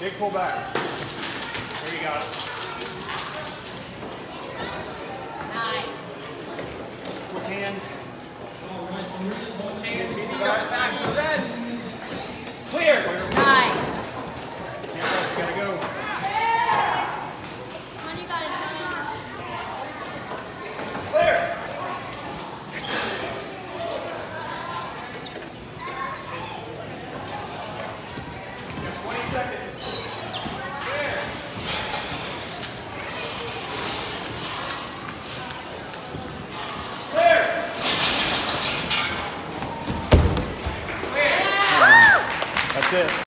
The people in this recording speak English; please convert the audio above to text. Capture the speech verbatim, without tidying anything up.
Big pull back. There you go. Nice. Quick hands. Hands, keep the back, back to the red. Clear. Nice. Can't rest, you gotta go. Come on, you got it, Tony. Clear. twenty seconds. Clear. Clear. That's it.